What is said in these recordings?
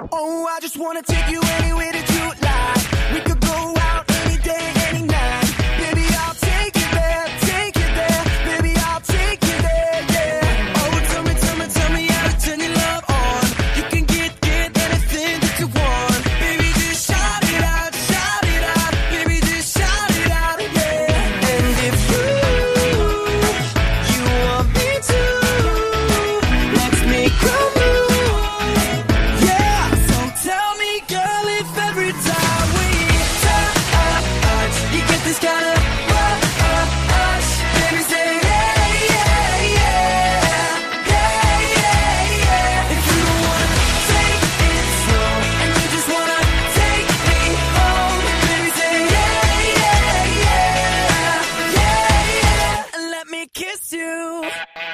Oh, I just wanna take you anywhere that you like. We could go out any day, any night. Baby, I'll take you there, take you there. Baby, I'll take you there, yeah. Oh, tell me how to turn your love on. You can get anything that you want. Baby, just shout it out, shout it out. Baby, just shout it out, yeah. And if you want me to, let's make a move, yeah. So tell me, girl, if every time we touch, you get this kind of rush. Baby, say yeah, yeah, yeah, yeah, yeah, yeah. If you don't wanna take it slow and you just wanna take me home, baby, say yeah, yeah, yeah, yeah, yeah. And let me kiss you.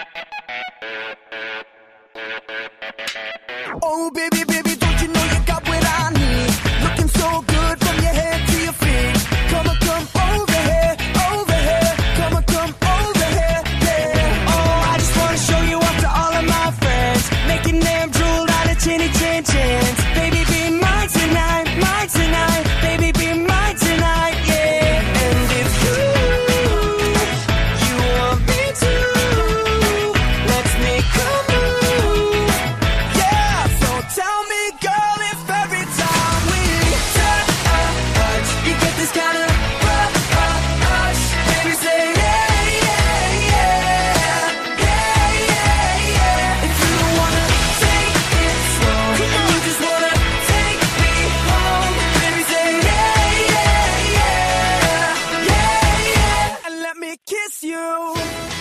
Oh, baby, baby, don't you know you got what I need? Looking so good from your head to your feet. Come on, come over here, over here. Come on, come over here, yeah. Oh, I just wanna show you off to all of my friends, making them drool out of chinny chin chins. Baby, be mine tonight, mine tonight. Baby, be mine tonight, yeah. And if you want me to, let's make a move, yeah. So tell me, girl, if every time we touch, you get this kind of rush. Baby, say yeah, yeah, yeah, yeah, yeah, yeah. If you don't wanna take it slow and you just wanna take me home, baby, say yeah, yeah, yeah, yeah, yeah. And let me kiss you.